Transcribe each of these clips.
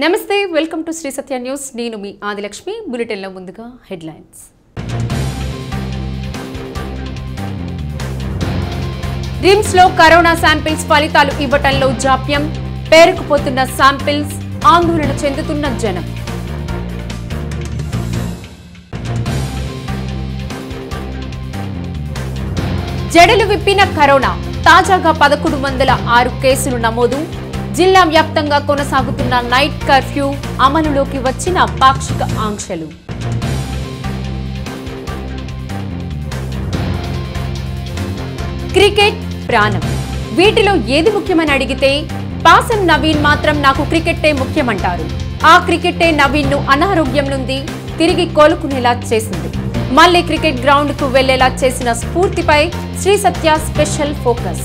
నమస్తే welcome to Sri Satya news నేను మీ Adilakshmi bulletin లో ముందుగా హెడ్లైన్స్ రిమ్స్ లో కరోనా శాంపిల్స్ ఫలితాలు ఇవ్వటంలో జాప్యం పేరుకుపోతున్న శాంపిల్స్ ఆందోళన చెందుతున్న జనం జడలు విప్పిన కరోనా తాజాగా 1106 కేసులు నమోదు జిల్లా వ్యాప్తంగా కొనసాగుతున్న నైట్ కర్ఫ్యూ అమలులోకి వచ్చిన పాక్షిక ఆంక్షలు క్రికెట్ ప్రాణం వీటిలో ఏది ముఖ్యమని అడిగితే పాసం నవీన్ మాత్రం నాకు క్రికెట్టే ముఖ్యమంటారు ఆ క్రికెట్టే నవీన్ ను అనారోగ్యం నుండి తిరిగి కోలుకునేలా చేసింది మళ్ళీ క్రికెట్ గ్రౌండ్ కు వెళ్లేలా చేసిన స్ఫూర్తిపై శ్రీసత్య స్పెషల్ ఫోకస్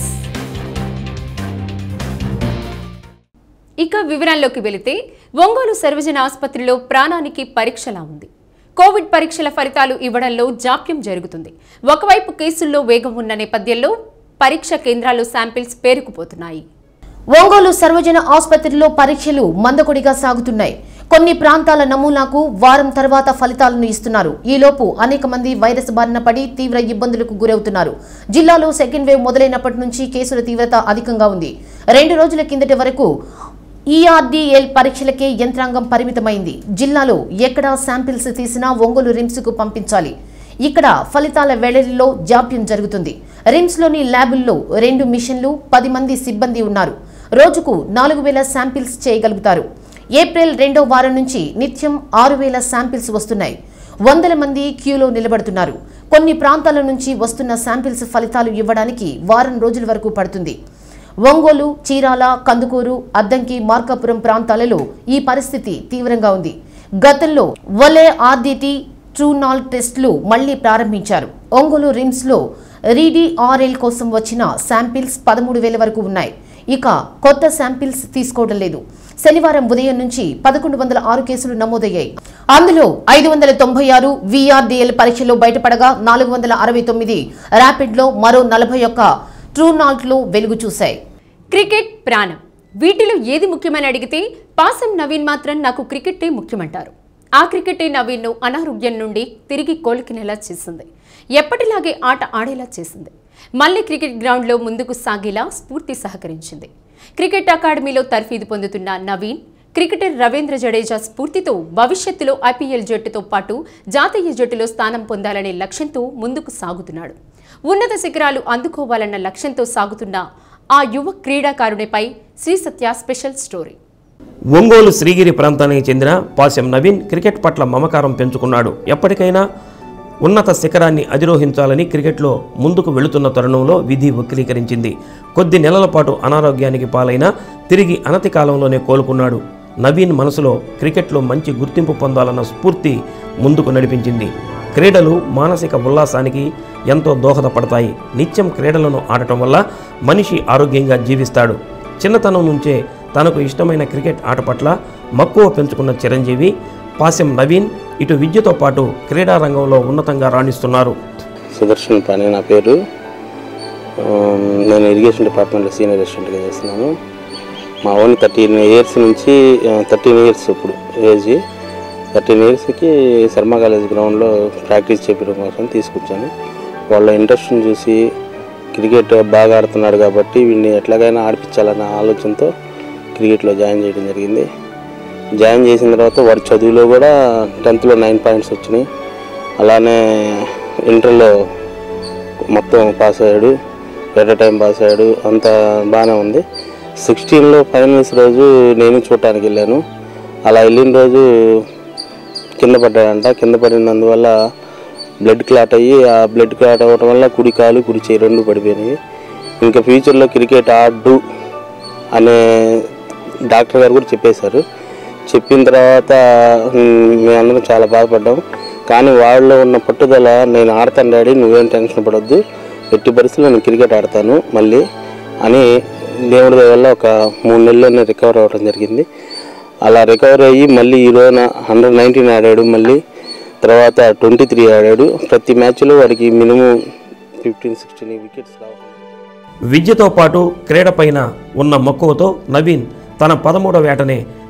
ఇక వివరాల్లోకి వెళితే ఒంగోలు సర్వజన ఆసుపత్రిలో ప్రాణానికి పరీక్షలా ఉంది కోవిడ్ పరీక్షల ఫలితాలు ఇవ్వడంలో జాప్యం జరుగుతుంది ఒకవైపు కేసుల్లో వేగం ఉన్న నేపథ్యంలో పరీక్ష కేంద్రాల్లో శాంపిల్స్ పేరుకుపోతున్నాయి ఒంగోలు సర్వజన ఆసుపత్రిలో పరీక్షలు మందకొడిగా సాగుతున్నాయి కొన్ని ప్రాంతాల నమూనాకు వారం తర్వాత ఫలితాలను ఇస్తున్నారు ఈలోపు అనేక మంది వైరస్ బారిన పడి తీవ్ర ఇబ్బందులకు గురవుతున్నారు జిల్లాలో సెకండ్ వేవ్ మొదలైనప్పటి నుంచి కేసుల తీవ్రత అధికంగా ఉంది 2 రోజుల కిందటి వరకు ఈఆర్డీఎల్ పరీక్షలకే యంత్రాంగం పరిమితమైంది జిల్లాలో ఎక్కడా శాంపిల్స్ తీసినా ఒంగోలు రిమ్స్ కు పంపించాలి ఇక్కడ ఫలితాల వెల్లడిలో జాప్యం జరుగుతుంది రిమ్స్ లోని ల్యాబుల్లో 2 మిషన్లు 10 మంది సిబ్బంది ఉన్నారు రోజుకు 4000 శాంపిల్స్ చేయగలుగుతారు ఏప్రిల్ 2వ వారం నుంచి నిత్యం 6000 శాంపిల్స్ వస్తున్నాయి 100 మంది క్యూలో నిలబడుతున్నారు కొన్ని ప్రాంతాల నుంచి వస్తున్న శాంపిల్స్ ఫలితాలు ఇవ్వడానికి వారం రోజుల వరకు పడుతుంది ఒంగోలు చీరాల కందుకూరు అద్దంకి మార్కాపురం ప్రాంతాలలో ఈ పరిస్థితి తీవ్రంగా ఉంది గతంలో వలే ఆర్డిటి ట్రూనాల్ టెస్టులు మళ్లీ ప్రారంభించారు ఒంగోలు రిమ్స్ లో రీడీఆర్ఎల్ కోసం వచ్చిన శాంపిల్స్ 13,000 వరకు ఉన్నాయి ఇక కొత్త శాంపిల్స్ తీసుకోవడం లేదు శనివారం ఉదయం నుంచి 1106 కేసులు నమోదయ్యాయి అందులో 596 వీఆర్డీఎల్ పరీక్షలో బయటపడగా 469 ర్యాపిడ్ లో మరో 41 ట్రూనాల్ట్ లో వెలుగు చూశాయి క్రికెట్ ప్రాణం వీటిలో ఏది ముఖ్యమని అడిగితే పాసం నవీన్ మాత్రం నాకు క్రికెట్టే ముఖ్యమంటారు ఆ క్రికెటే నవీన్ ను అనారోగ్యం నుండి తిరిగి కోలుకునేలా చేసింది ఎప్పటిలాగే ఆట ఆడేలా చేసింది మళ్లీ క్రికెట్ గ్రౌండ్ లో ముందుకు సాగేలా స్ఫూర్తి సహకరించింది క్రికెట్ అకాడమీలో తర్ఫీదు పొందుతున్న నవీన్ క్రికెటర్ రవీంద్ర జడేజా స్ఫూర్తితో భవిష్యత్తులో ఐపీఎల్ జట్టుతో పాటు జాతీయ జట్టులో స్థానం పొందాలనే లక్ష్యంతో ముందుకు సాగుతున్నాడు ఉన్నత శిఖరాలు అందుకోవాలన్న లక్ష్యంతో సాగుతున్న ఆ యువ క్రీడాకారునిపై శ్రీసత్య స్పెషల్ స్టోరీ ఒంగోలు శ్రీగిరి ప్రాంతానికి చెందిన పాసం నవీన్ క్రికెట్ పట్ల మమకారం పెంచుకున్నాడు ఎప్పటికైనా ఉన్నత శిఖరాన్ని అధిరోహించాలని క్రికెట్లో ముందుకు వెళుతున్న తరుణంలో విధి వక్రీకరించింది కొద్ది నెలల పాటు అనారోగ్యానికి పాలైనా తిరిగి అనతి కాలంలోనే కోలుకున్నాడు నవీన్ మనసులో క్రికెట్లో మంచి గుర్తింపు పొందాలన్న స్ఫూర్తి ముందుకు నడిపించింది క్రీడలు మానసిక ఉల్లాసానికి ఎంతో దోహదపడతాయి నిత్యం క్రీడలను ఆడటం వల్ల మనిషి ఆరోగ్యంగా జీవిస్తాడు చిన్నతనం నుంచే తనకు ఇష్టమైన క్రికెట్ ఆట పట్ల మక్కువ పెంచుకున్న చిరంజీవి పాసం నవీన్ ఇటు విద్యతో పాటు క్రీడా రంగంలో ఉన్నతంగా రాణిస్తున్నారు సుదర్శన్ పాని నా పేరు నేను ఇరిగేషన్ డిపార్ట్మెంట్లో సీనియర్ అసిస్టెంట్గా చేస్తున్నాను మా ఓన్ 13 ఇయర్స్ నుంచి 13 ఇయర్స్ ఇప్పుడు ఏజ్ 13 ఇయర్స్కి శర్మ కాలేజ్ గ్రౌండ్లో ప్రాక్టీస్ చేయడం కోసం తీసుకొచ్చాను వాళ్ళ ఇంట్రెస్ట్ని చూసి క్రికెట్ బాగా ఆడుతున్నాడు కాబట్టి వీడిని ఎట్లాగైనా ఆడిపించాలన్న ఆలోచనతో క్రికెట్లో జాయిన్ చేయడం జరిగింది జాయిన్ చేసిన తర్వాత వాడి చదువులో కూడా 10th లో 9 పాయింట్స్ వచ్చినాయి అలానే ఇంటర్లో మొత్తం పాస్ అయ్యాడు ఎట్ టైం పాస్ అయ్యాడు అంతా బాగానే ఉంది 16లో ఫైనల్స్ రోజు నేను చూడటానికి వెళ్ళాను అలా వెళ్ళిన రోజు కింద పడ్డాడంట కింద పడినందువల్ల బ్లడ్ క్లాట్ అయ్యి ఆ బ్లడ్ క్లాట్ అవ్వడం వల్ల కుడి కాలు కుడి చేయి రెండు పడిపోయినాయి ఇంకా ఫ్యూచర్లో క్రికెట్ ఆడు అనే డాక్టర్ గారు కూడా చెప్పేశారు చెప్పిన తర్వాత మేమందరం చాలా బాధపడ్డాం కానీ వాళ్ళలో ఉన్న పట్టుదల నేను ఆడతాను డాడీ నువ్వేం టెన్షన్ పడొద్దు ఎట్టి పరిస్థితుల్లో నేను క్రికెట్ ఆడతాను మళ్ళీ అని దేవుడి వల్ల ఒక 3 నెలల్లో రికవర్ అవ్వడం జరిగింది అలా రికవర్ అయ్యి మళ్ళీ ఈ రోజున 119 ఆడాడు మళ్ళీ తర్వాత 23 ఆడాడు ప్రతి మ్యాచ్లో వాడికి మినిమం 15-16 వికెట్స్ రావడం విద్యతో పాటు క్రీడపైన ఉన్న మక్కువతో నవీన్ తన 13వ ఏటనే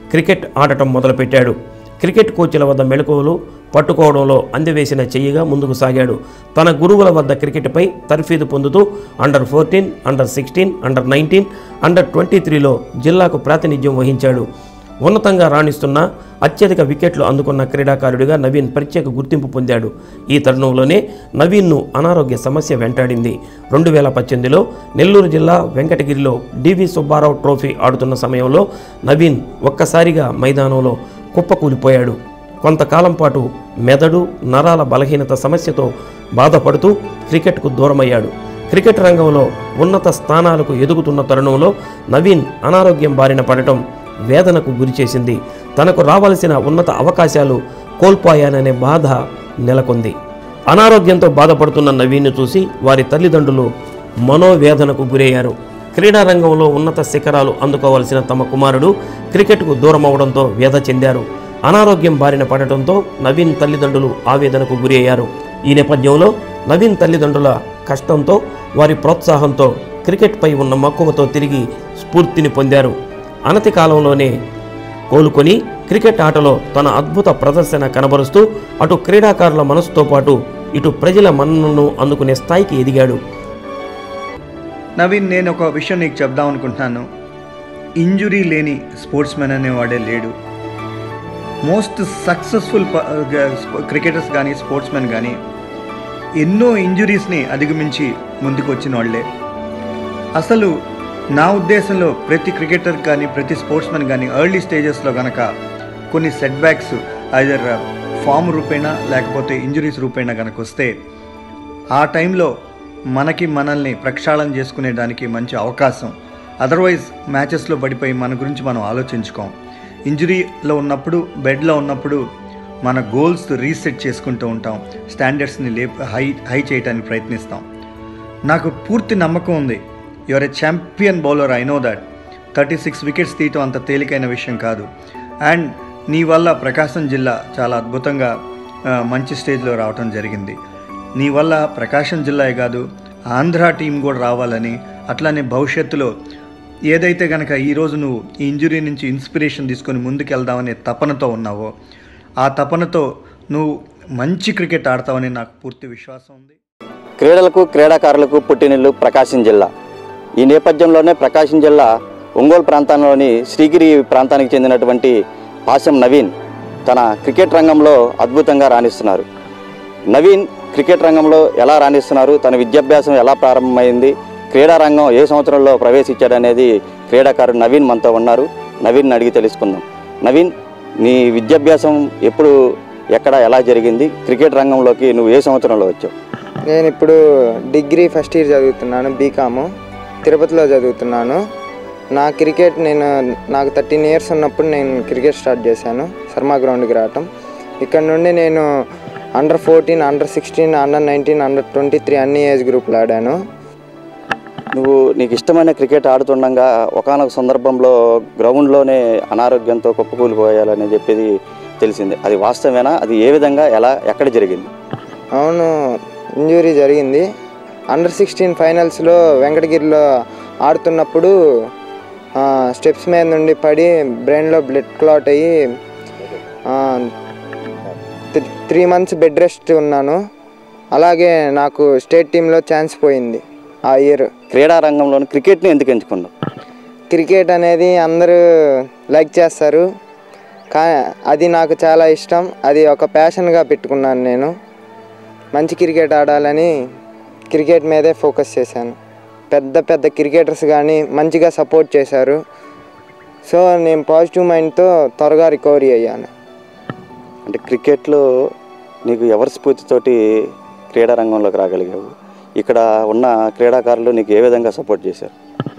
క్రికెట్ ఆడటం మొదలుపెట్టాడు. క్రికెట్ కోచ్ల వద్ద మెళకువలు పట్టుకోవడంలో అందవేసిన చెయ్యిగా ముందుకు సాగాడు. తన గురువుల వద్ద క్రికెట్పై తర్ఫీదు పొందుతూ అండర్-14, అండర్-16, అండర్-19, అండర్-23లో జిల్లాకు ప్రాతినిధ్యం వహించాడు. ఉన్నతంగా రాణిస్తున్న అత్యధిక వికెట్లు అందుకున్న క్రీడాకారుడిగా నవీన్ ప్రత్యేక గుర్తింపు పొందాడు. ఈ తరుణంలోనే నవీన్ను అనారోగ్య సమస్య వెంటాడింది. 2018లో నెల్లూరు జిల్లా వెంకటగిరిలో డివి సుబ్బారావు ట్రోఫీ ఆడుతున్న సమయంలో నవీన్ ఒక్కసారిగా మైదానంలో కుప్పకూలిపోయాడు. కొంతకాలం పాటు మెదడు నరాల బలహీనత సమస్యతో బాధపడుతూ క్రికెట్కు దూరమయ్యాడు. క్రికెట్ రంగంలో ఉన్నత స్థానాలకు ఎదుగుతున్న తరుణంలో నవీన్ అనారోగ్యం బారిన పడటం వేదనకు గురిచేసింది. తనకు రావాల్సిన ఉన్నత అవకాశాలు కోల్పోయాననే బాధ నెలకొంది. అనారోగ్యంతో బాధపడుతున్న నవీన్ను చూసి వారి తల్లిదండ్రులు మనోవేదనకు గురయ్యారు. క్రీడారంగంలో ఉన్నత శిఖరాలు అందుకోవాల్సిన తమ కుమారుడు క్రికెట్కు దూరమవడంతో వ్యధ చెందారు. అనారోగ్యం బారిన పడటంతో నవీన్ తల్లిదండ్రులు ఆవేదనకు గురి అయ్యారు. ఈ నేపథ్యంలో నవీన్ తల్లిదండ్రుల కష్టంతో వారి ప్రోత్సాహంతో క్రికెట్పై ఉన్న మక్కువతో తిరిగి స్ఫూర్తిని పొందారు. అనతి కాలంలోనే కోలుకొని క్రికెట్ ఆటలో తన అద్భుత ప్రదర్శన కనబరుస్తూ అటు క్రీడాకారుల మనసుతో పాటు ఇటు ప్రజల మన్ననను అందుకునే స్థాయికి ఎదిగాడు. నవీన్, నేను ఒక విషయం నీకు చెప్దాం అనుకుంటున్నాను. ఇంజురీ లేని స్పోర్ట్స్మెన్ అనేవాడే లేడు. మోస్ట్ సక్సెస్ఫుల్ క్రికెటర్స్ కానీ స్పోర్ట్స్మెన్ కానీ ఎన్నో ఇంజురీస్ని అధిగమించి ముందుకు వచ్చిన వాళ్ళే. అసలు నా ఉద్దేశంలో ప్రతి క్రికెటర్ కానీ ప్రతి స్పోర్ట్స్మెన్ కానీ ఎర్లీ స్టేజెస్లో కనుక కొన్ని సెట్ బ్యాక్స్ ఐదర్ ఫామ్ రూపేణా లేకపోతే ఇంజురీస్ రూపేణా కనుక వస్తే ఆ టైంలో మనల్ని ప్రక్షాళన చేసుకునేదానికి మంచి అవకాశం. అదర్వైజ్ మ్యాచెస్లో పడిపోయి మన గురించి మనం ఆలోచించుకోం. ఇంజురీలో ఉన్నప్పుడు బెడ్లో ఉన్నప్పుడు మన గోల్స్ రీసెట్ చేసుకుంటూ ఉంటాం, స్టాండర్డ్స్ని హై చేయడానికి ప్రయత్నిస్తాం. నాకు పూర్తి నమ్మకం ఉంది, your a champion bowler, I know that. 36 wickets తీయటం అంత తేలికైన విషయం కాదు. అండ్ నీ వల్ల ప్రకాశం జిల్లా చాలా అద్భుతంగా మంచి స్టేజ్లో రావటం జరిగింది. నీ వల్ల ప్రకాశం జిల్లాయే కాదు ఆంధ్ర టీం కూడా రావాలని, అట్లానే భవిష్యత్తులో ఏదైతే కనుక ఈరోజు నువ్వు ఈ ఇంజురీ నుంచి ఇన్స్పిరేషన్ తీసుకొని ముందుకెళ్దామనే తపనతో ఉన్నావో ఆ తపనతో నువ్వు మంచి క్రికెట్ ఆడతావని నాకు పూర్తి విశ్వాసం ఉంది. క్రీడలకు క్రీడాకారులకు పుట్టినిల్లు ప్రకాశం జిల్లా. ఈ నేపథ్యంలోనే ప్రకాశం జిల్లా ఒంగోలు ప్రాంతంలోని శ్రీగిరి ప్రాంతానికి చెందినటువంటి పాశం నవీన్ తన క్రికెట్ రంగంలో అద్భుతంగా రాణిస్తున్నారు. నవీన్ క్రికెట్ రంగంలో ఎలా రాణిస్తున్నారు, తన విద్యాభ్యాసం ఎలా ప్రారంభమైంది, క్రీడా రంగం ఏ సంవత్సరంలో ప్రవేశించాడనేది క్రీడాకారుడు నవీన్ మనతో ఉన్నారు. నవీన్ అడిగి తెలుసుకుందాం. నవీన్, నీ విద్యాభ్యాసం ఎప్పుడు ఎక్కడ ఎలా జరిగింది, క్రికెట్ రంగంలోకి నువ్వు ఏ సంవత్సరంలో వచ్చావు? నేను ఇప్పుడు డిగ్రీ ఫస్ట్ ఇయర్ చదువుతున్నాను, బీకాము, తిరుపతిలో చదువుతున్నాను. నాకు 13 ఇయర్స్ ఉన్నప్పుడు నేను క్రికెట్ స్టార్ట్ చేశాను, శర్మ గ్రౌండ్కి రావటం. ఇక్కడ నుండి నేను అండర్-14, అండర్-16, అండర్-19, అండర్-23 అన్ని ఏజ్ గ్రూపులు ఆడాను. నీకు ఇష్టమైన క్రికెట్ ఆడుతుండగా ఒకానొక సందర్భంలో గ్రౌండ్లోనే అనారోగ్యంతో కుప్పకూలిపోయాలని చెప్పేది తెలిసింది. అది వాస్తవేనా? అది ఏ విధంగా, ఎలా, ఎక్కడ జరిగింది? అవును, ఇంజురీ జరిగింది. అండర్-16 ఫైనల్స్లో వెంకటగిరిలో ఆడుతున్నప్పుడు స్టెప్స్ మీద నుండి పడి బ్రెయిన్లో బ్లడ్ క్లాట్ అయ్యి 3 months బెడ్ రెస్ట్ ఉన్నాను. అలాగే నాకు స్టేట్ టీంలో ఛాన్స్ పోయింది ఆ ఇయర్. క్రీడా రంగంలో క్రికెట్ని ఎందుకు ఎంచుకున్నావు? క్రికెట్ అనేది అందరూ లైక్ చేస్తారు, కానీ అది నాకు చాలా ఇష్టం. అది ఒక ప్యాషన్గా పెట్టుకున్నాను. నేను మంచి క్రికెట్ ఆడాలని క్రికెట్ మీదే ఫోకస్ చేశాను. పెద్ద క్రికెటర్స్ కానీ మంచిగా సపోర్ట్ చేశారు. సో నేను పాజిటివ్ మైండ్తో త్వరగా రికవరీ అయ్యాను. అంటే క్రికెట్లో నీకు ఎవరి స్ఫూర్తితోటి క్రీడా రంగంలోకి రాగలిగావు? ఇక్కడ ఉన్న క్రీడాకారులు నీకు ఏ విధంగా సపోర్ట్ చేశారు?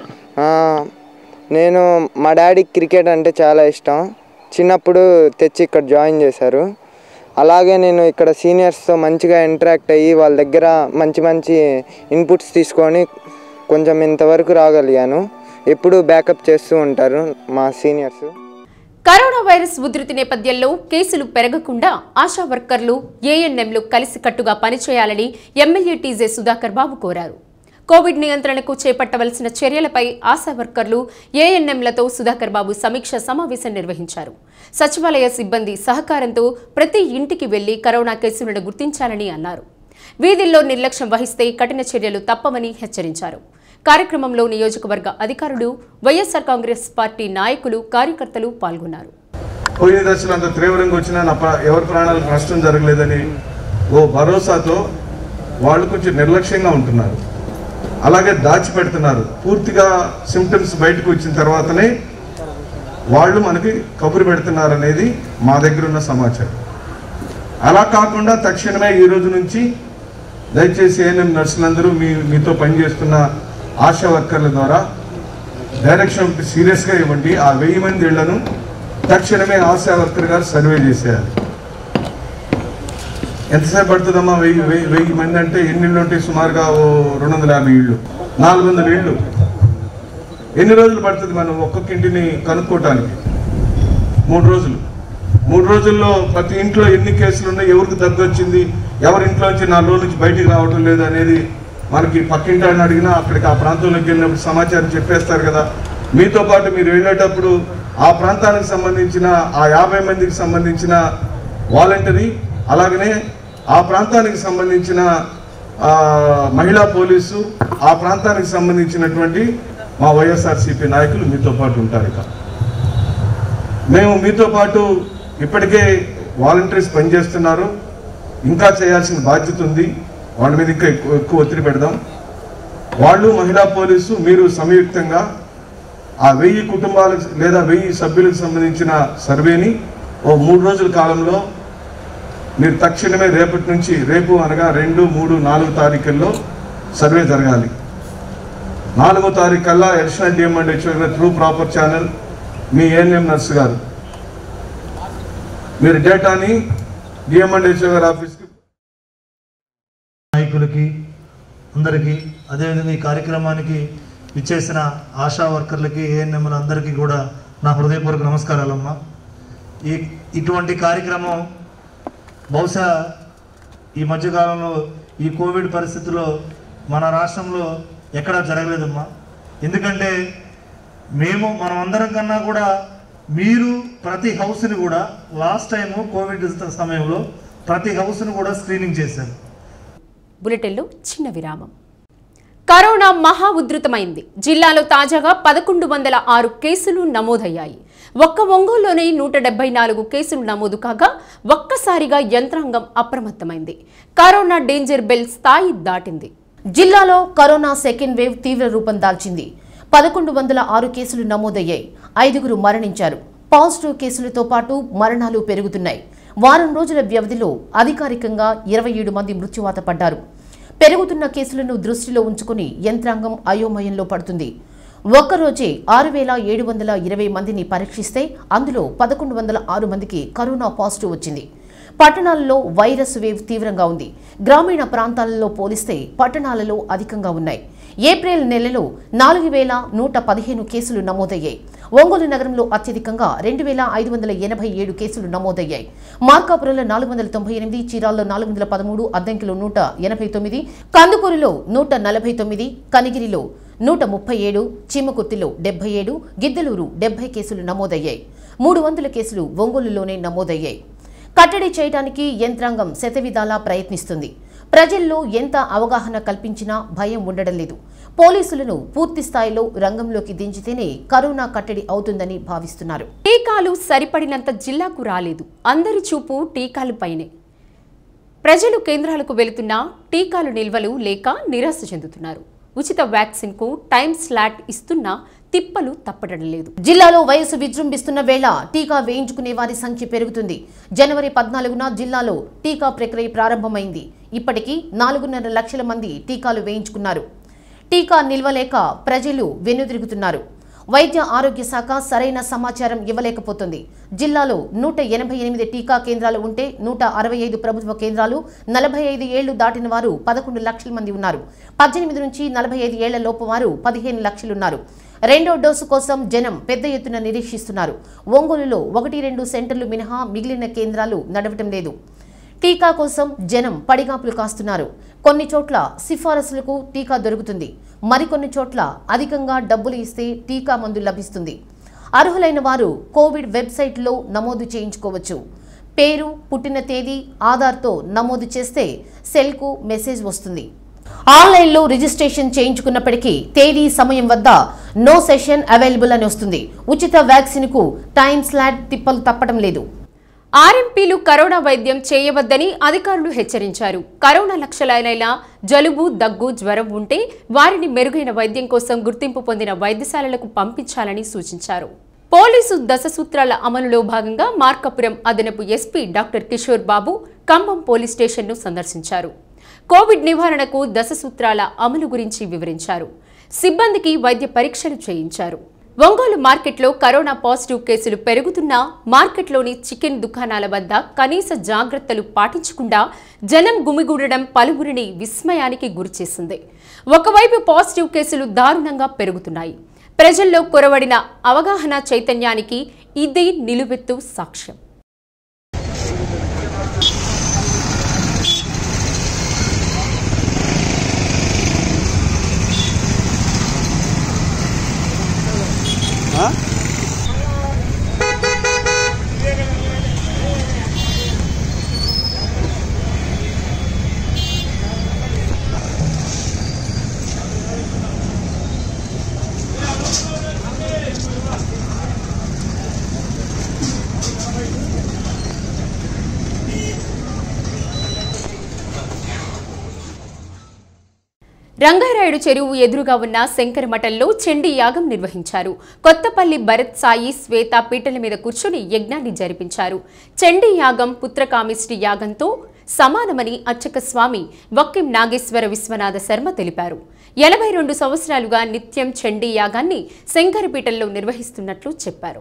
నేను మా డాడీకి క్రికెట్ అంటే చాలా ఇష్టం. చిన్నప్పుడు తెచ్చి ఇక్కడ జాయిన్ చేశారు. అలాగే నేను ఇక్కడ సీనియర్స్తో మంచిగా ఇంటరాక్ట్ అయ్యి వాళ్ళ దగ్గర మంచి ఇన్పుట్స్ తీసుకొని కొంచెం ఇంతవరకు రాగలిగాను. ఎప్పుడూ బ్యాకప్ చేస్తూ ఉంటారు మా సీనియర్స్. కరోనా వైరస్ ఉధృతి నేపథ్యంలో కేసులు పెరగకుండా ఆశా వర్కర్లు, ఏఎన్ఎంలు కలిసికట్టుగా పనిచేయాలని ఎమ్మెల్యే టీజే సుధాకర్ బాబు కోరారు. కోవిడ్ నియంత్రణకు చేపట్టవలసిన చర్యలపై ఆశా వర్కర్లు ఏఎన్ఎంలతో సుధాకర్ బాబు సమీక్ష సమావేశం నిర్వహించారు. సచివాలయ సిబ్బంది సహకారంతో ప్రతి ఇంటికి వెళ్లి కరోనా కేసులను గుర్తించాలని అన్నారు. వీధుల్లో నిర్లక్ష్యం వహిస్తే కఠిన చర్యలు తప్పవని హెచ్చరించారు. కార్యక్రమంలో నియోజకవర్గ అధికారులు, వైఎస్ఆర్ కాంగ్రెస్ పార్టీ నాయకులు, కార్యకర్తలు పాల్గొన్నారు. పోయిన దశలో అంత తీవ్రంగా వచ్చినా ఎవరి ప్రాణాలకు నష్టం జరగలేదని ఓ భరోసాతో వాళ్ళు కొంచెం నిర్లక్ష్యంగా ఉంటున్నారు. అలాగే దాచిపెడుతున్నారు. పూర్తిగా సిమ్టమ్స్ బయటకు వచ్చిన తర్వాతనే వాళ్ళు మనకి కబురు పెడుతున్నారు అనేది మా దగ్గర ఉన్న సమాచారం. అలా కాకుండా తక్షణమే ఈ రోజు నుంచి దయచేసి ఏఎన్ఎం నర్సులందరూ మీతో పనిచేస్తున్న ఆశా వర్కర్ల ద్వారా డైరెక్షన్ సీరియస్గా ఇవ్వండి. ఆ 1000 మంది ఇళ్లను తక్షణమే ఆశా వర్కర్ గారు సర్వే చేసేయాలి. ఎంతసేపు పడుతుందమ్మా? 1000 మంది అంటే ఎన్ని ఇళ్ళు ఉంటాయి? సుమారుగా 250 ఇళ్ళు, 400 ఇళ్ళు. ఎన్ని రోజులు పడుతుంది మనం ఒక్కొక్క ఇంటిని కనుక్కోవటానికి? 3 రోజులు. 3 రోజుల్లో ప్రతి ఇంట్లో ఎన్ని కేసులు ఉన్నాయి, ఎవరికి దగ్గు వచ్చింది, ఎవరి ఇంట్లో నుంచి 4 రోజుల నుంచి బయటికి రావటం లేదు అనేది మనకి పక్కింటాన్ని అడిగినా అక్కడికి ఆ ప్రాంతంలోకి వెళ్ళినప్పుడు సమాచారం చెప్పేస్తారు కదా. మీతో పాటు మీరు వెళ్ళేటప్పుడు ఆ ప్రాంతానికి సంబంధించిన ఆ 50 మందికి సంబంధించిన వాలంటరీ, అలాగనే ఆ ప్రాంతానికి సంబంధించిన మహిళా పోలీసు, ఆ ప్రాంతానికి సంబంధించినటువంటి మా వైఎస్ఆర్సీపీ నాయకులు మీతో పాటు ఉంటారు. ఇక మేము మీతో పాటు ఇప్పటికే వాలంటీర్స్ పనిచేస్తున్నారు. ఇంకా చేయాల్సిన బాధ్యత ఉంది. వాళ్ళ మీద ఇంకా ఎక్కువ ఒత్తిడి పెడదాం. వాళ్ళు, మహిళా పోలీసు, మీరు సంయుక్తంగా ఆ 1000 కుటుంబాలకు లేదా 1000 సభ్యులకు సంబంధించిన సర్వేని ఓ 3 రోజుల కాలంలో మీరు తక్షణమే రేపటి నుంచి, రేపు అనగా 2, 3, 4 తారీఖుల్లో సర్వే జరగాలి. 4వ తారీఖు కల్లా additional DMHO through proper channel మీ ఏఎన్ఎం నర్సు గారు మీరు డేటాని డిఎంఎండ్హెచ్ఓ గారి ఆఫీస్కి, నాయకులకి అందరికీ, అదేవిధంగా ఈ కార్యక్రమానికి ఇచ్చేసిన ఆశా వర్కర్లకి, ఏఎన్ఎంల అందరికీ కూడా నా హృదయపూర్వక నమస్కారాలమ్మా. ఇటువంటి కార్యక్రమం బహుశా ఈ మధ్యకాలంలో ఈ కోవిడ్ పరిస్థితుల్లో మన రాష్ట్రంలో ఎక్కడా జరగలేదమ్మా. ఎందుకంటే మనం అందరం కన్నా కూడా మీరు ప్రతి హౌస్ని కూడా లాస్ట్ టైము కోవిడ్ సమయంలో ప్రతి హౌస్ను కూడా స్క్రీనింగ్ చేశారు. బులెటిన్లో చిన్న విరామం. కరోనా మహా ఉధృతమైంది. జిల్లాలో తాజాగా 1106 కేసులు నమోదయ్యాయి. ఒక్క ఒంగోలులోనే 174 కేసులు నమోదు కాగా ఒక్కసారిగా యంత్రాంగం అప్రమత్తమైంది. కరోనా డేంజర్ బెల్ స్థాయి దాటింది. జిల్లాలో కరోనా సెకండ్ వేవ్ తీవ్ర రూపం దాల్చింది. 1106 కేసులు నమోదయ్యాయి. 5గురు మరణించారు. పాజిటివ్ కేసులతో పాటు మరణాలు పెరుగుతున్నాయి. వారం రోజుల వ్యవధిలో అధికారికంగా 27 మంది మృత్యువాత పడ్డారు. పెరుగుతున్న కేసులను దృష్టిలో ఉంచుకుని యంత్రాంగం అయోమయంలో పడుతుంది. ఒక్కరోజే 6720 మందిని పరీక్షిస్తే అందులో 1106 మందికి కరోనా పాజిటివ్ వచ్చింది. పట్టణాలలో వైరస్ వేవ్ తీవ్రంగా ఉంది. గ్రామీణ ప్రాంతాలలో పోలిస్తే పట్టణాలలో అధికంగా ఉన్నాయి. ఏప్రిల్ నెలలో 4115 కేసులు నమోదయ్యాయి. ఒంగోలు నగరంలో అత్యధికంగా 2587 కేసులు నమోదయ్యాయి. మార్కాపురంలో 498, చీరాల్లో 413, అద్దంకిలో 189, కందుకూరులో 149, కనిగిరిలో 137, చీమకుర్తిలో 77, గిద్దలూరు 70 కేసులు నమోదయ్యాయి. 300 కేసులు ఒంగోలులోనే నమోదయ్యాయి. కట్టడి చేయడానికి యంత్రాంగం శతవిధాలా ప్రయత్నిస్తుంది. ప్రజల్లో ఎంత అవగాహన కల్పించినా భయం ఉండడం లేదు. పోలీసులను పూర్తి స్థాయిలో రంగంలోకి దించితేనే కరోనా కట్టడి అవుతుందని భావిస్తున్నారు. టీకాలు సరిపడినంత జిల్లాకు రాలేదు. అందరి చూపు టీకాలపైనే. ప్రజలు కేంద్రాలకు వెళుతున్నా టీకాలు నిల్వలు లేక నిరాశ చెందుతున్నారు. ఉచిత వ్యాక్సిన్ కు టైం స్లాట్ ఇస్తున్నా తిప్పలు తప్పడం లేదు. జిల్లాలో వయసు విజృంభిస్తున్న వేళ టీకా వేయించుకునే వారి సంఖ్య పెరుగుతుంది. జనవరి 14న జిల్లాలో టీకా ప్రక్రియ ప్రారంభమైంది. ఇప్పటికీ 4.5 లక్షల మంది టీకాలు వేయించుకున్నారు. టీకా నిల్వలేక ప్రజలు వెనుదిరుగుతున్నారు. వైద్య ఆరోగ్య శాఖ సరైన సమాచారం ఇవ్వలేకపోతుంది. జిల్లాలో 188 టీకా కేంద్రాలు ఉంటే 165 ప్రభుత్వ కేంద్రాలు, 45 ఏళ్లు దాటిన వారు 11 లక్షల మంది ఉన్నారు. 18 నుంచి 45 ఏళ్ల లోపు వారు 15 లక్షలున్నారు. రెండో డోసు కోసం జనం పెద్ద ఎత్తున నిరీక్షిస్తున్నారు. ఒంగోలులో 1-2 సెంటర్లు మినహా మిగిలిన కేంద్రాలు నడవటం లేదు. టీకా కోసం జనం పడిగాపులు కాస్తున్నారు. కొన్ని చోట్ల సిఫారసులకు టీకా దొరుకుతుంది. మరికొన్ని చోట్ల అధికంగా డబ్బులు ఇస్తే టీకా మందు లభిస్తుంది. అర్హులైన వారు కోవిడ్ వెబ్సైట్లో నమోదు చేయించుకోవచ్చు. పేరు, పుట్టిన తేదీ, ఆధార్తో నమోదు చేస్తే సెల్కు మెసేజ్ వస్తుంది. ఆన్లైన్లో రిజిస్ట్రేషన్ చేయించుకున్నప్పటికీ తేదీ సమయం వద్ద నో సెషన్ అవైలబుల్ అని వస్తుంది. ఉచిత వ్యాక్సిన్కు టైం స్లాట్ తిప్పలు తప్పడం లేదు. ఆర్ఎంపీలు కరోనా వైద్యం చేయవద్దని అధికారులు హెచ్చరించారు. కరోనా లక్షణాలైన జలుబు, దగ్గు, జ్వరం ఉంటే వారిని మెరుగైన వైద్యం కోసం గుర్తింపు పొందిన వైద్యశాలలకు పంపించాలని సూచించారు. పోలీసు దశ సూత్రాల అమలులో భాగంగా మార్కాపురం అదనపు SP doctor Kishore Babu Khammam police స్టేషన్ను సందర్శించారు. కోవిడ్ నివారణకు దశ సూత్రాల అమలు గురించి వివరించారు. సిబ్బందికి వైద్య పరీక్షలు చేయించారు. ఒంగోలు మార్కెట్లో కరోనా పాజిటివ్ కేసులు పెరుగుతున్నా మార్కెట్లోని చికెన్ దుకాణాల వద్ద కనీస జాగ్రత్తలు పాటించకుండా జనం గుమిగూడడం పలువురిని విస్మయానికి గురిచేసింది. ఒకవైపు పాజిటివ్ కేసులు దారుణంగా పెరుగుతున్నాయి. ప్రజల్లో కొరవడిన అవగాహన చైతన్యానికి ఇదే నిలువెత్తు సాక్ష్యం. రంగారాయుడు చెరువు ఎదురుగా ఉన్న శంకరమఠంలో చండీ యాగం నిర్వహించారు. కొత్తపల్లి భరత్ సాయి శ్వేత పీటల మీద కూర్చొని యజ్ఞాన్ని జరిపించారు. చండీ యాగం పుత్రకామిష్టి యాగంతో సమానమని అర్చక స్వామి వక్కిం నాగేశ్వర విశ్వనాథ శర్మ తెలిపారు. 82 సంవత్సరాలుగా నిత్యం చండీ యాగాన్ని శంకరపీఠంలో నిర్వహిస్తున్నట్లు చెప్పారు.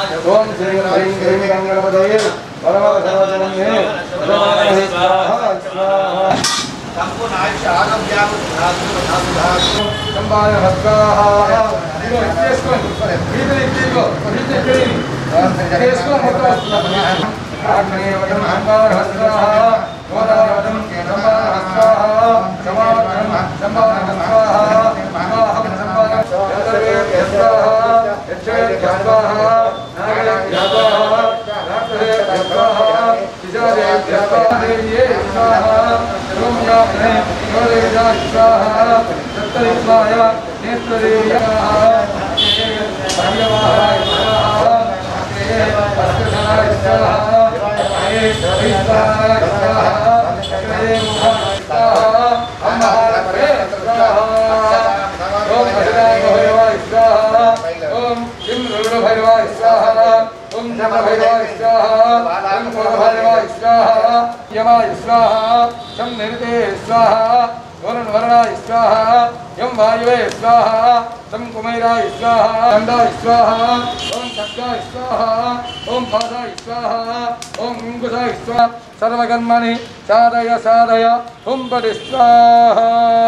सर्वकर्मणि साधय साधय ओम परि स्वाहा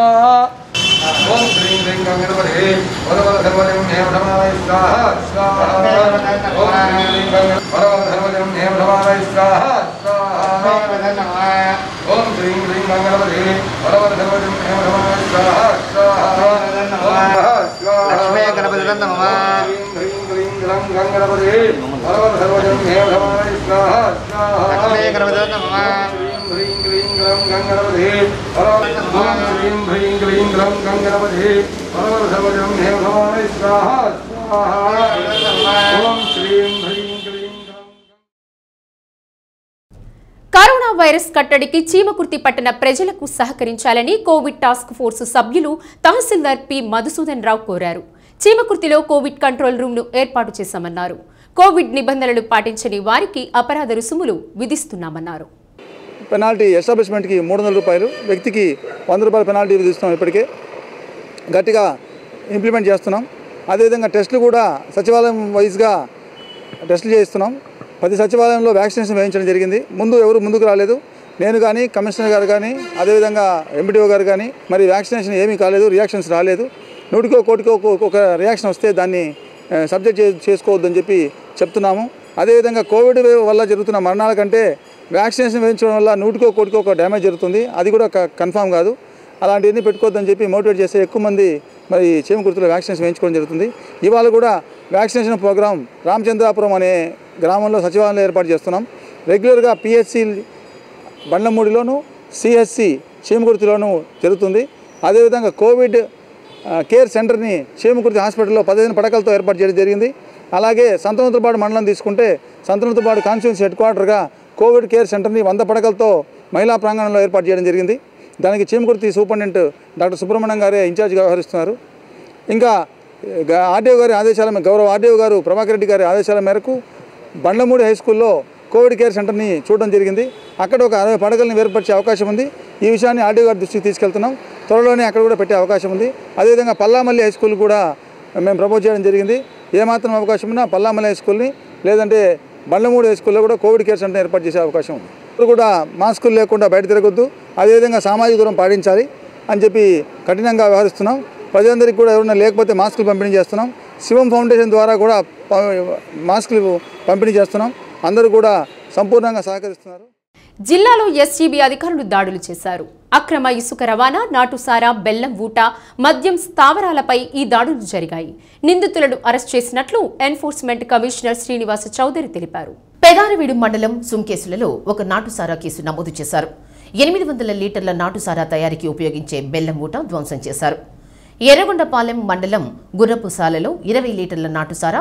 ओम श्रीं ह्रीं गंगणपते वरवర धर्मजं हेमधमाय स्वाहा स्वाहा ओम श्रीं ह्रीं वरवర धर्मजं हेमधमाय स्वाहा स्वाहा ओम श्रीं ह्रीं गंगणपते वरवర धर्मजं हेमधमाय स्वाहा स्वाहा लक्ष्मी गणपति नमः श्रीं ह्रीं गंगणपते वरवర धर्मजं हेमधमाय स्वाहा स्वाहा लक्ष्मी गणपति नमः श्रीं ह्रीं गंगणपते वरवర ओम श्रीं ह्रीं क्लीं ग्रं गंगणपते वरवర धर्मजं हेमधमाय स्वाहा स्वाहा ओम श्रीं ह्रीं क्लीं కరోనా వైరస్ కట్టడికి చీమకుర్తి పట్టణ ప్రజలకు సహకరించాలని కోవిడ్ టాస్క్ ఫోర్స్ సభ్యులు తహసీల్దార్ పి మధుసూదన్ రావు కోరారు. చీమకుర్తిలో కోవిడ్ కంట్రోల్ రూమ్ ను ఏర్పాటు చేశామన్నారు. కోవిడ్ నిబంధనలు పాటించని వారికి అపరాధ రుసుములు విధిస్తున్నామన్నారు. పెనాల్టీ ఎస్టాబ్లిష్మెంట్కి 300 రూపాయలు, వ్యక్తికి 100 రూపాయల పెనాల్టీ విధిస్తున్నాం. ఇప్పటికే గట్టిగా ఇంప్లిమెంట్ చేస్తున్నాం. అదేవిధంగా టెస్టులు కూడా సచివాలయం వైజ్గా టెస్టులు చేయిస్తున్నాం. 10 సచివాలయంలో వ్యాక్సినేషన్ వేయించడం జరిగింది. ఎవరు ముందుకు రాలేదు. నేను కానీ, కమిషనర్ గారు కానీ, అదేవిధంగా ఎంపీడీఓ గారు కానీ, మరి వ్యాక్సినేషన్ ఏమీ కాలేదు, రియాక్షన్స్ రాలేదు. 100కో 100కో ఒక రియాక్షన్ వస్తే దాన్ని సబ్జెక్ట్ చేసుకోవద్దని చెప్పి చెప్తున్నాము. అదేవిధంగా కోవిడ్ వల్ల జరుగుతున్న మరణాల కంటే వ్యాక్సినేషన్ వేయించడం వల్ల 100కో కోటికో ఒక డ్యామేజ్ జరుగుతుంది, అది కూడా కన్ఫామ్ కాదు. అలాంటివన్నీ పెట్టుకోవద్దని చెప్పి మోటివేట్ చేస్తే ఎక్కువ మంది మరి చీమకుర్తిలో వ్యాక్సినేషన్ వేయించుకోవడం జరుగుతుంది. ఇవాళ కూడా వ్యాక్సినేషన్ ప్రోగ్రాం రామచంద్రాపురం అనే గ్రామంలో సచివాలయంలో ఏర్పాటు చేస్తున్నాం. రెగ్యులర్గా పిహెచ్సి బండ్లమూడిలోను, సిహెచ్సి చీమకుర్తిలోనూ జరుగుతుంది. అదేవిధంగా కోవిడ్ కేర్ సెంటర్ని చీమకుర్తి హాస్పిటల్లో 15 పడకలతో ఏర్పాటు చేయడం జరిగింది. అలాగే సంతనూతలపాడు మండలం తీసుకుంటే సంతనూతలపాడు కాన్స్టిట్యూన్సీ హెడ్ క్వార్టర్గా కోవిడ్ కేర్ సెంటర్ని 100 పడకలతో మహిళా ప్రాంగణంలో ఏర్పాటు చేయడం జరిగింది. దానికి చీమకుర్తి సూపరింటెండెంట్ డాక్టర్ సుబ్రహ్మణ్యం గారే ఇన్ఛార్జిగా వ్యవహరిస్తున్నారు. ఇంకా ఆర్డీఓ గారి ఆదేశాల గౌరవ ఆర్డీఓ గారు ప్రభాకర్ రెడ్డి గారి ఆదేశాల మేరకు బండ్లమూడి హై స్కూల్లో కోవిడ్ కేర్ సెంటర్ని చూడడం జరిగింది. అక్కడ ఒక 60 పడకలను ఏర్పరిచే అవకాశం ఉంది. ఈ విషయాన్ని ఆర్డీఓ గారి దృష్టికి తీసుకెళ్తున్నాం. త్వరలోనే అక్కడ కూడా పెట్టే అవకాశం ఉంది. అదేవిధంగా పల్లామల్లి హై స్కూల్ కూడా మేము ప్రపోజ్ చేయడం జరిగింది. ఏమాత్రం అవకాశం ఉన్నా పల్లామల్లి హై స్కూల్ని లేదంటే బండ్లమూడి హై స్కూల్లో కూడా కోవిడ్ కేర్ సెంటర్ ఏర్పాటు చేసే అవకాశం ఉంది. ఇప్పుడు కూడా మాస్కులు లేకుండా బయట తిరగొద్దు, అదేవిధంగా సామాజిక దూరం పాటించాలి అని చెప్పి కఠినంగా వ్యవహరిస్తున్నాం. ప్రజలందరికీ కూడా ఎవరైనా లేకపోతే మాస్కులు పంపిణీ చేస్తున్నాం. శివం ఫౌండేషన్ ద్వారా కూడా మాస్కులు పంపిణీ చేస్తున్నాం. అందరూ కూడా సంపూర్ణంగా సహకరిస్తున్నారు. జిల్లాలో ఎస్జీబీ అధికారులు దాడులు చేశారు. అక్రమ ఇసుక రవాణా, నాటుసారా, బెల్లం ఊట, మద్యం స్థావరాలపై ఈ దాడులు జరిగాయి. నిందితులను అరెస్ట్ చేసినట్లు ఎన్ఫోర్స్మెంట్ కమిషనర్ శ్రీనివాస చౌదరి తెలిపారు. పెదారవీడు మండలం సుంకేసులలో ఒక నాటుసారా కేసు నమోదు చేశారు. 800 లీటర్ల నాటుసారా తయారీకి ఉపయోగించే బెల్లం ఊట ధ్వంసం చేశారు. ఎర్రగొండపాలెం మండలం గుర్రపుసాలలో 20 లీటర్ల నాటుసారా,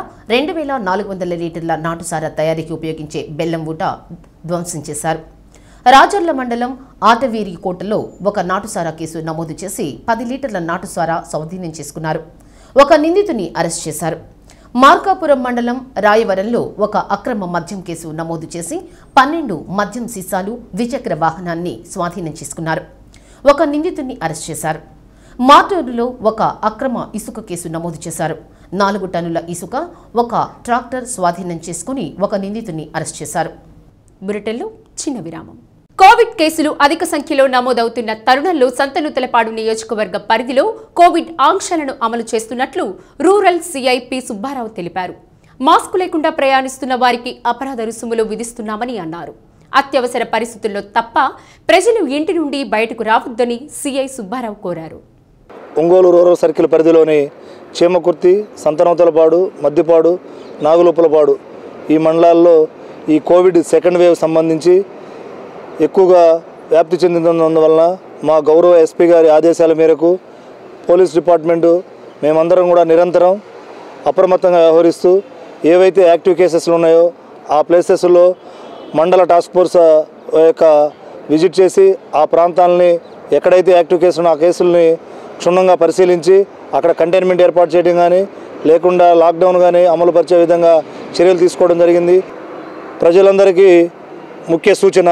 2400 లీటర్ల నాటుసారా తయారీకి ఉపయోగించే బెల్లం ఊట ధ్వంసం చేశారు. రాజర్ల మండలం ఆటవీరి కోటలో ఒక నాటుసారా కేసు నమోదు చేసి 10 లీటర్ల నాటుసారా స్వాధీనం చేసుకున్నారు. ఒక నిందితుని అరెస్ట్ చేశారు. మార్కాపురం మండలం రాయవరంలో ఒక అక్రమ మద్యం కేసు నమోదు చేసి 12 మద్యం సీసాలు, ద్విచక్ర వాహనాన్ని స్వాధీనం చేసుకున్నారు. ఒక నిందితుని అరెస్ట్ చేశారు. మార్టూరులో ఒక అక్రమ ఇసుక కేసు నమోదు చేశారు. 4 టన్నుల ఇసుక, ఒక ట్రాక్టర్ స్వాధీనం చేసుకుని ఒక నిందితుని అరెస్ట్ చేశారు. బులెటిన్లో చిన్న విరామం. కోవిడ్ కేసులు అధిక సంఖ్యలో నమోదవుతున్న తరుణంలో సంతనూతలపాడు నియోజకవర్గ పరిధిలో కోవిడ్ ఆంక్షలను అమలు చేస్తున్నట్లు రూరల్ సిఐ పి సుబ్బారావు తెలిపారు. మాస్కు లేకుండా ప్రయాణిస్తున్న వారికి అపరాధ రుసుములు విధిస్తున్నామని అన్నారు. అత్యవసర పరిస్థితుల్లో తప్ప ప్రజలు ఇంటి నుండి బయటకు రావద్దని సిఐ సుబ్బారావు కోరారు. ఒంగోలు రూరల్ సర్కిల్ పరిధిలోని చీమకుర్తి, సంతనూతలపాడు, మద్దిపాడు, నాగులుపులపాడు ఈ మండలాల్లో ఈ కోవిడ్ సెకండ్ వేవ్ సంబంధించి ఎక్కువగా వ్యాప్తి చెందుతున్నందువలన మా గౌరవ ఎస్పీ గారి ఆదేశాల మేరకు పోలీస్ డిపార్ట్మెంటు మేమందరం కూడా నిరంతరం అప్రమత్తంగా వ్యవహరిస్తూ ఏవైతే యాక్టివ్ కేసెస్లు ఉన్నాయో ఆ ప్లేసెస్లో మండల టాస్క్ ఫోర్స్ యొక్క విజిట్ చేసి ఆ ప్రాంతాలని ఎక్కడైతే యాక్టివ్ కేసులు ఆ కేసుల్ని క్షుణ్ణంగా పరిశీలించి అక్కడ కంటైన్మెంట్ ఏర్పాటు చేయడం కానీ లేకుండా లాక్డౌన్ కానీ అమలు పరిచే విధంగా చర్యలు తీసుకోవడం జరిగింది. ప్రజలందరికీ ముఖ్య సూచన,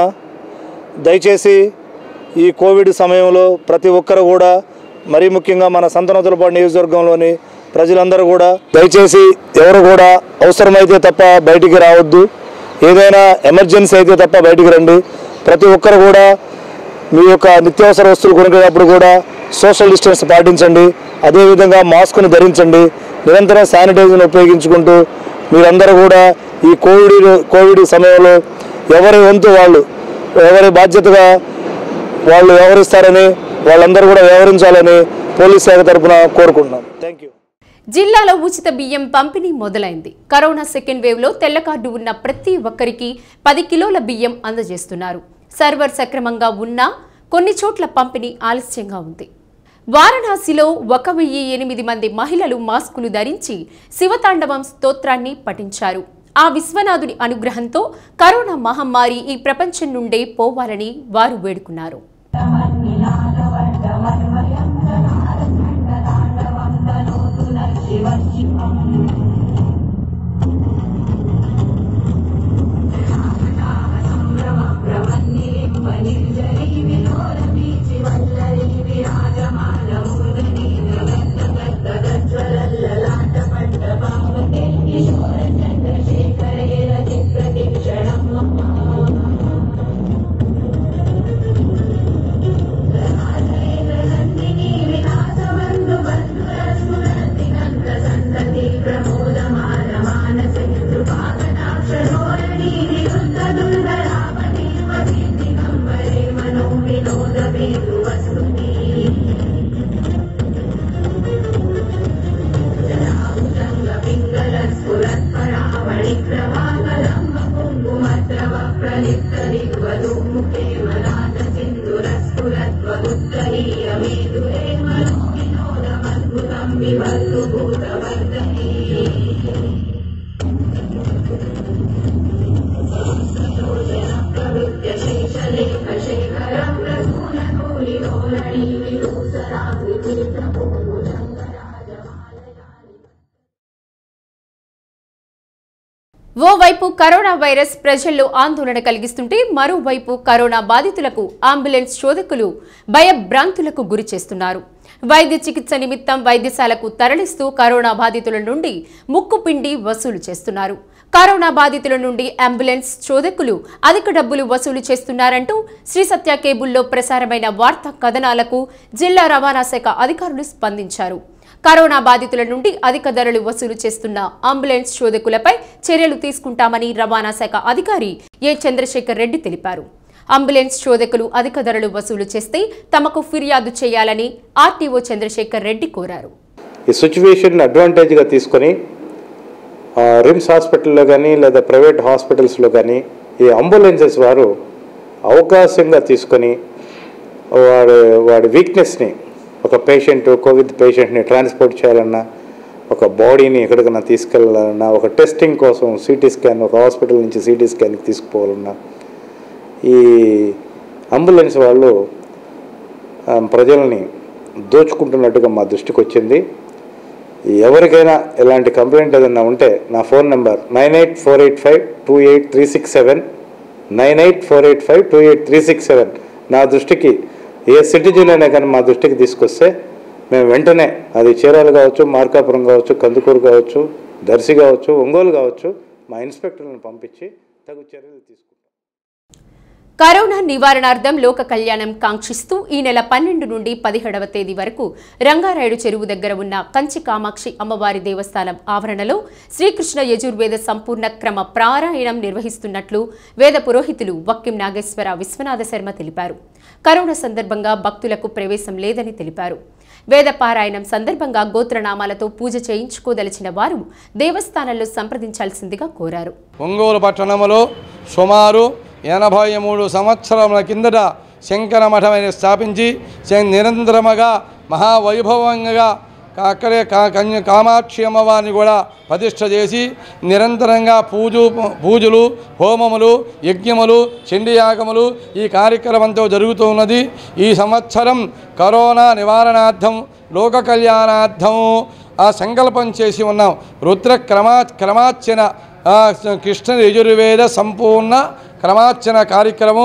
దయచేసి ఈ కోవిడ్ సమయంలో ప్రతి ఒక్కరు కూడా మరీ ముఖ్యంగా మన సంతనూతలపాడు నియోజకవర్గంలోని ప్రజలందరూ కూడా దయచేసి ఎవరు కూడా అవసరమైతే తప్ప బయటికి రావద్దు. ఏదైనా ఎమర్జెన్సీ అయితే తప్ప బయటికి రండి. ప్రతి ఒక్కరు కూడా మీ యొక్క నిత్యావసర వస్తువులు కొనుక్కునేటప్పుడు కూడా సోషల్ డిస్టెన్స్ పాటించండి. అదేవిధంగా మాస్క్ను ధరించండి. నిరంతరం శానిటైజర్ను ఉపయోగించుకుంటూ మీరందరూ కూడా ఈ కోవిడ్ సమయంలో ఎవరి వంతు వాళ్ళు ఎవరి బాధ్యతగా వాళ్ళు వ్యవహరిస్తారని వాళ్ళందరూ కూడా వ్యవహరించాలని పోలీస్ శాఖ తరఫున కోరుకుంటున్నాం. Thank you. జిల్లాలో ఉచిత బియ్యం పంపిణీ మొదలైంది. కరోనా సెకండ్ వేవ్ లో తెల్ల కార్డు ఉన్న ప్రతి ఒక్కరికి 10 కిలోల బియ్యం అందజేస్తున్నారు. సర్వర్ సక్రమంగా ఉన్నా కొన్ని చోట్ల పంపిణీ ఆలస్యంగా ఉంది. వారణాసిలో 1008 మంది మహిళలు మాస్కులు ధరించి శివతాండవం స్తోత్రాన్ని పఠించారు. ఆ విశ్వనాథుని అనుగ్రహంతో కరోనా మహమ్మారి ఈ ప్రపంచం నుండే పోవాలని వారు వేడుకున్నారు. ఓవైపు కరోనా వైరస్ ప్రజల్లో ఆందోళన కలిగిస్తుంటే మరోవైపు కరోనా బాధితులకు అంబులెన్స్ శోధకులు భయభ్రాంతులకు గురి చేస్తున్నారు. వైద్య చికిత్స నిమిత్తం వైద్యశాలకు తరలిస్తూ కరోనా బాధితుల నుండి ముక్కుపిండి వసూలు చేస్తున్నారు. కరోనా బాధితుల నుండి అంబులెన్స్ శోధకులు అధిక డబ్బులు వసూలు చేస్తున్నారంటూ శ్రీసత్య కేబుల్లో ప్రసారమైన వార్తా కథనాలకు జిల్లా రవాణా శాఖ అధికారులు స్పందించారు. కరోనా బాధితుల నుండి అధిక ధరలు వసూలు చేస్తున్న అంబులెన్స్ శోధకులపై చర్యలు తీసుకుంటామని రవాణా శాఖ అధికారి ఏ చంద్రశేఖర్ రెడ్డి తెలిపారు. అంబులెన్స్ శోధకులు అధిక ధరలు వసూలు చేస్తే తమకు ఫిర్యాదు చేయాలని ఆర్టీఓ చంద్రశేఖర్ రెడ్డి కోరారు. ఈ సిచ్యువేషన్ అడ్వాంటేజ్గా తీసుకొని రిమ్స్ హాస్పిటల్లో కానీ లేదా ప్రైవేట్ హాస్పిటల్స్లో కానీ ఈ అంబులెన్సెస్ వారు అవకాశంగా తీసుకొని వాడి వీక్నెస్ని, ఒక కోవిడ్ పేషెంట్ని ట్రాన్స్పోర్ట్ చేయాలన్నా, ఒక బాడీని ఎక్కడికైనా తీసుకెళ్ళాలన్నా, ఒక టెస్టింగ్ కోసం సిటీ స్కాన్, ఒక హాస్పిటల్ నుంచి సిటీ స్కాన్కి తీసుకుపోవాలన్నా ఈ అంబులెన్స్ వాళ్ళు ప్రజల్ని దోచుకుంటున్నట్టుగా మా దృష్టికి వచ్చింది. ఎవరికైనా ఎలాంటి కంప్లైంట్ ఏదైనా ఉంటే నా ఫోన్ నెంబర్ 9848528367 9848528367 నా దృష్టికి ఏ సిటిజన్ అయినా కానీ మా దృష్టికి తీసుకొస్తే మేము వెంటనే అది చీరాలు కావచ్చు, మార్కాపురం కావచ్చు, కందుకూరు కావచ్చు, దర్శి కావచ్చు, ఒంగోలు కావచ్చు, మా ఇన్స్పెక్టర్లను పంపించి తగు చర్యలు తీసుకుంటాం. కరోనా నివారణార్థం లోక కళ్యాణం కాంక్షిస్తూ ఈ నెల 12 నుండి 17వ తేదీ వరకు రంగారాయుడు చెరువు దగ్గర ఉన్న కంచి కామాక్షి అమ్మవారి దేవస్థానం ఆవరణలో శ్రీకృష్ణ యజుర్వేద సంపూర్ణ క్రమ పారాయణం నిర్వహిస్తున్నట్లు వేద పురోహితులు వక్కిం నాగేశ్వర విశ్వనాథ శర్మ తెలిపారు. కరోనా సందర్భంగా భక్తులకు ప్రవేశం లేదని తెలిపారు. వేద పారాయణం సందర్భంగా గోత్రనామాలతో పూజ చేయించుకోదలిచిన వారు దేవస్థానంలో సంప్రదించాల్సిందిగా కోరారు. ఒంగోలు పట్టణంలో సుమారు 83 సంవత్సరముల కిందట శంకర మఠమైన స్థాపించి నిరంతరముగా మహావైభవంగా అక్కడే కామాక్షి అమ్మవారిని కూడా ప్రతిష్ఠ చేసి నిరంతరంగా పూజలు, హోమములు, యజ్ఞములు, చండీయాగములు ఈ కార్యక్రమంతో జరుగుతూ ఉన్నది. ఈ సంవత్సరం కరోనా నివారణార్థం, లోక కళ్యాణార్థం ఆ సంకల్పం చేసి ఉన్నాం. రుద్ర క్రమార్చన కృష్ణ యజుర్వేద సంపూర్ణ క్రమార్చన కార్యక్రమం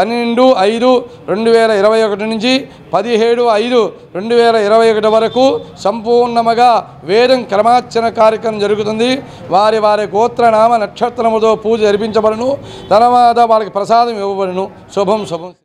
12/5/2021 నుంచి 17/5/2021 వరకు సంపూర్ణముగా వేదం క్రమార్చన కార్యక్రమం జరుగుతుంది. వారి గోత్రనామ నక్షత్రముతో పూజ జరిపించబడును. తర్వాత వాళ్ళకి ప్రసాదం ఇవ్వబడును. శుభం.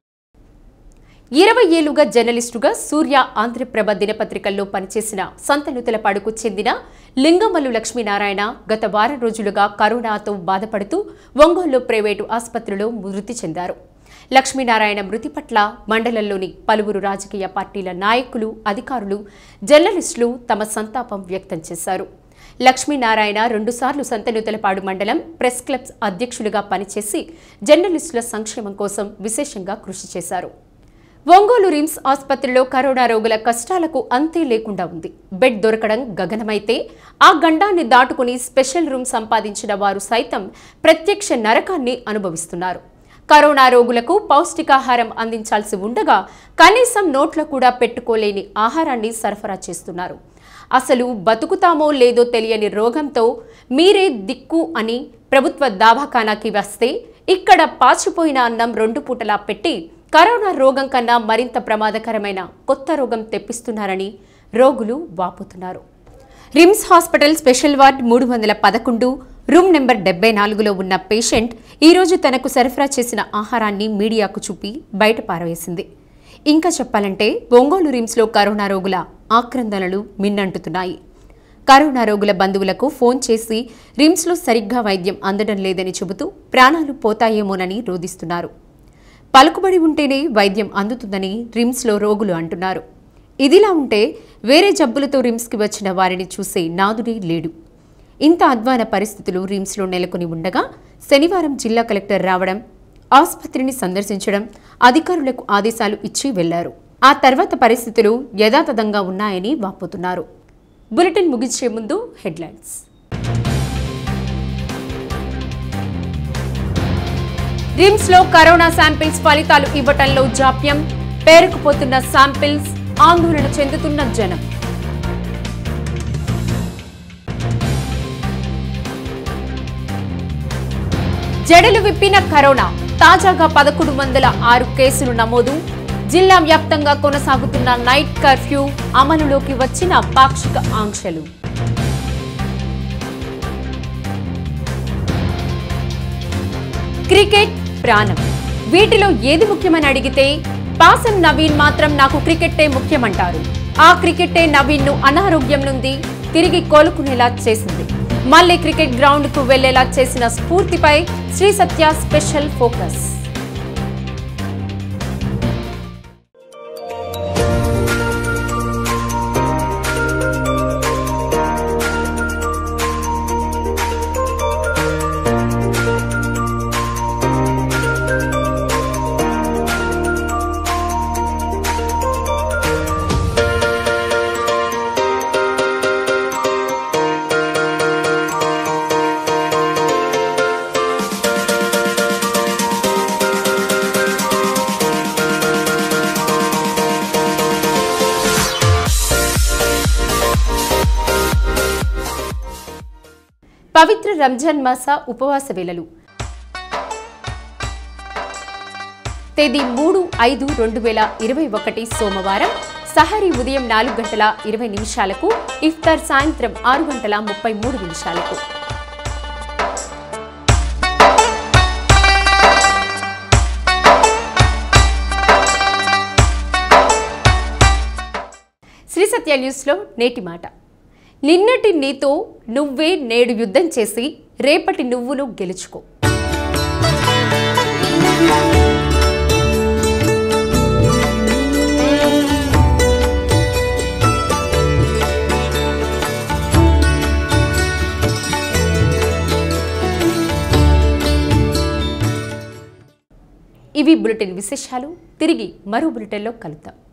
20 ఏళ్లుగా జర్నలిస్టుగా సూర్య, ఆంధ్రప్రభ దినపత్రికల్లో పనిచేసిన సంతనూతలపాడుకు చెందిన లింగమల్లు లక్ష్మీనారాయణ గత వారం రోజులుగా కరోనాతో బాధపడుతూ ఒంగోలు ప్రైవేటు ఆసుపత్రిలో మృతి చెందారు. లక్ష్మీనారాయణ మృతి పట్ల మండలంలోని పలువురు రాజకీయ పార్టీల నాయకులు, అధికారులు, జర్నలిస్టులు తమ సంతాపం వ్యక్తం చేశారు. లక్ష్మీనారాయణ 2 సార్లు సంతనూతలపాడు మండలం ప్రెస్ క్లబ్స్ అధ్యక్షులుగా పనిచేసి జర్నలిస్టుల సంక్షేమం కోసం విశేషంగా కృషి చేశారు. ఒంగోలు రిమ్స్ ఆసుపత్రిలో కరోనా రోగుల కష్టాలకు అంతే లేకుండా ఉంది. బెడ్ దొరకడం గగనమైతే ఆ గండాన్ని దాటుకుని స్పెషల్ రూమ్ సంపాదించిన వారు సైతం ప్రత్యక్ష నరకాన్ని అనుభవిస్తున్నారు. కరోనా రోగులకు పౌష్టికాహారం అందించాల్సి ఉండగా కనీసం నోట్లో కూడా పెట్టుకోలేని ఆహారాన్ని సరఫరా చేస్తున్నారు. అసలు బతుకుతామో లేదో తెలియని రోగంతో మీరే దిక్కు అని ప్రభుత్వ దవాఖానాకి వస్తే ఇక్కడ పాచిపోయిన అన్నం 2 పూటలా పెట్టి కరోనా రోగం కన్నా మరింత ప్రమాదకరమైన కొత్త రోగం తెప్పిస్తున్నారని రోగులు వాపోతున్నారు. RIMS hospital special ward 311 room number 74లో ఉన్న పేషెంట్ ఈరోజు తనకు సరఫరా చేసిన ఆహారాన్ని మీడియాకు చూపి బయట పారవేసింది. ఇంకా చెప్పాలంటే ఒంగోలు రిమ్స్లో కరోనా రోగుల ఆక్రందనలు మిన్నంటుతున్నాయి. కరోనా రోగుల బంధువులకు ఫోన్ చేసి రిమ్స్లో సరిగ్గా వైద్యం అందడం లేదని చెబుతూ ప్రాణాలు పోతాయేమోనని రోధిస్తున్నారు. పలుకుబడి ఉంటేనే వైద్యం అందుతుందని రిమ్స్లో రోగులు అంటున్నారు. ఇదిలా ఉంటే వేరే జబ్బులతో రిమ్స్కి వచ్చిన వారిని చూసే నాదుడే లేడు. ఇంత అధ్వాన పరిస్థితులు రిమ్స్లో నెలకొని ఉండగా శనివారం జిల్లా కలెక్టర్ రావడం, ఆసుపత్రిని సందర్శించడం, అధికారులకు ఆదేశాలు ఇచ్చి వెళ్లారు. ఆ తర్వాత పరిస్థితులు యథాతథంగా ఉన్నాయని వాపోతున్నారు. బులెటిన్ ముగించే ముందు హెడ్లైన్స్. రిమ్స్లో కరోనా శాంపిల్స్ ఫలితాలు ఇవ్వటంలో జాప్యం, పేరుకుపోతున్న శాంపిల్స్, ఆందోళన చెందుతున్న జనం. జడలు విప్పిన కరోనా తాజాగా 1106 కేసులు నమోదు. జిల్లా వ్యాప్తంగా కొనసాగుతున్న నైట్ కర్ఫ్యూ, అమలులోకి వచ్చిన పాక్షిక ఆంక్షలు. క్రికెట్ ప్రాణం. వీటిలో ఏది ముఖ్యమని అడిగితే పాసం నవీన్ మాత్రం నాకు క్రికెట్టే ముఖ్యమంటారు. ఆ క్రికెట్టే నవీన్ ను అనారోగ్యం నుండి తిరిగి కోలుకునేలా చేసింది. మళ్లీ క్రికెట్ గ్రౌండ్ కు వెళ్లేలా చేసిన స్ఫూర్తిపై శ్రీసత్య స్పెషల్ ఫోకస్. పవిత్ర రంజాన్ మాస ఉపవాస వేళలు. తేదీ 3/5/2021 సోమవారం. సహరీ ఉదయం 4:20 ఇఫ్తార్ సాయంత్రం 6:33. శ్రీసత్య న్యూస్లో నేటి మాట. నిన్నటి నీతో నువ్వే నేడు యుద్ధం చేసి రేపటి నువ్వును గెలుచుకో. ఇవి బులెటిన్ విశేషాలు. తిరిగి మరో బులెటిన్లో కలుద్దాం.